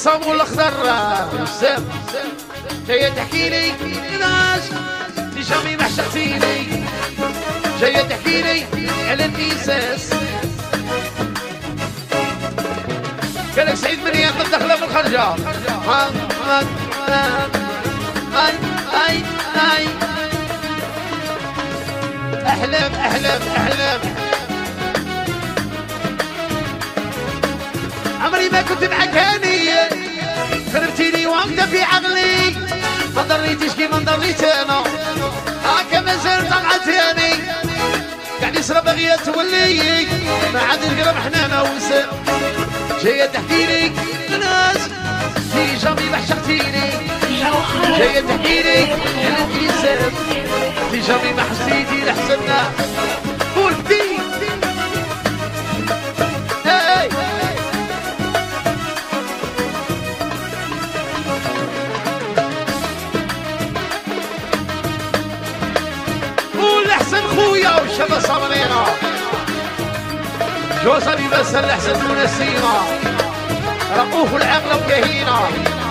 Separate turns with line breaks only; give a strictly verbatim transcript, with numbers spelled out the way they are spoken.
عصام والاخضر بزاف جايه تحكي لي ناس في جامي ما عشقتيني جايه تحكي لي على الاساس قالك سعيد مريم الدخله في الخرجه هاي هاي هاي هاي احلام احلام احلام عمري ما كنت معاك هاني خربتيني وانت في عقلي ما ضريتيش كيما ضريت انا هاكا مازال طلعت هاني قاعد يسرى باغيه تولي ما عاد القلب حنانه وسام جايه تحكي لي ناس في جامي ما عشقتيني جايه تحكي لي على الانسان في جامي ما حسيتي لحسنا قلتي هاي قول احسن خويا وشبه صبرينا جوزني بس الاحسن من السيما رقوه العقل وكهينا